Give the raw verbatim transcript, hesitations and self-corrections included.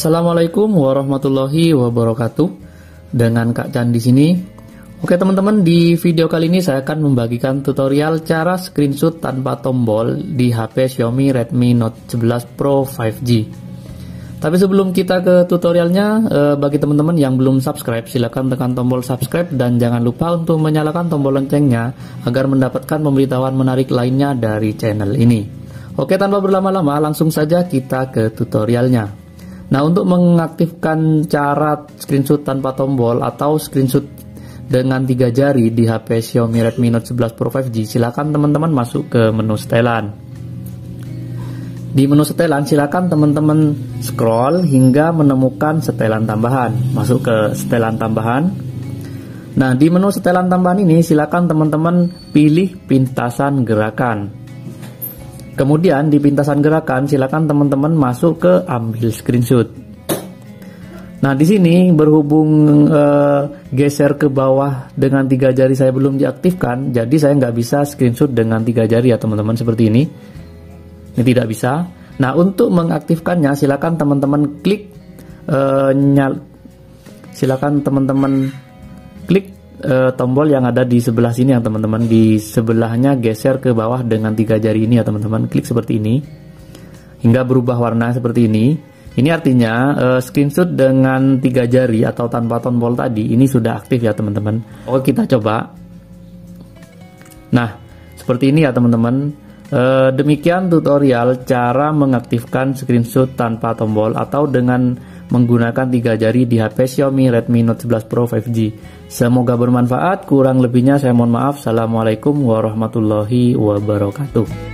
Assalamualaikum warahmatullahi wabarakatuh. Dengan Kak Chan di sini. Oke teman-teman, di video kali ini saya akan membagikan tutorial cara screenshot tanpa tombol di H P Xiaomi Redmi Note sebelas Pro lima G. Tapi sebelum kita ke tutorialnya, eh, bagi teman-teman yang belum subscribe, silahkan tekan tombol subscribe dan jangan lupa untuk menyalakan tombol loncengnya agar mendapatkan pemberitahuan menarik lainnya dari channel ini. Oke, tanpa berlama-lama langsung saja kita ke tutorialnya. Nah, untuk mengaktifkan cara screenshot tanpa tombol atau screenshot dengan tiga jari di H P Xiaomi Redmi Note sebelas Pro lima G, silakan teman-teman masuk ke menu setelan. Di menu setelan, silakan teman-teman scroll hingga menemukan setelan tambahan. Masuk ke setelan tambahan. Nah, di menu setelan tambahan ini, silakan teman-teman pilih pintasan gerakan. Kemudian di pintasan gerakan silakan teman-teman masuk ke ambil screenshot. Nah, di sini berhubung eh, geser ke bawah dengan tiga jari saya belum diaktifkan, jadi saya nggak bisa screenshot dengan tiga jari ya teman-teman, seperti ini. Ini tidak bisa. Nah, untuk mengaktifkannya silakan teman-teman klik eh, nyal, silakan teman-teman klik Uh, tombol yang ada di sebelah sini ya teman-teman. Di sebelahnya geser ke bawah dengan tiga jari ini ya teman-teman, klik seperti ini hingga berubah warna seperti ini. Ini artinya uh, screenshot dengan tiga jari atau tanpa tombol tadi ini sudah aktif ya teman-teman. Oke, kita coba. Nah, seperti ini ya teman-teman. Uh, demikian tutorial cara mengaktifkan screenshot tanpa tombol atau dengan menggunakan tiga jari di H P Xiaomi Redmi Note sebelas Pro lima G. Semoga bermanfaat, kurang lebihnya saya mohon maaf. Assalamualaikum warahmatullahi wabarakatuh.